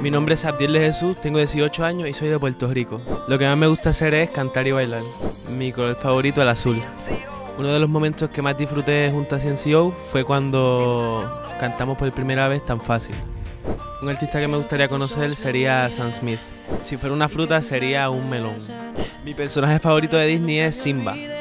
Mi nombre es Abdiel de Jesús, tengo 18 años y soy de Puerto Rico. Lo que más me gusta hacer es cantar y bailar. Mi color favorito, el azul. Uno de los momentos que más disfruté junto a CNCO fue cuando cantamos por primera vez Tan Fácil. Un artista que me gustaría conocer sería Sam Smith. Si fuera una fruta sería un melón. Mi personaje favorito de Disney es Simba.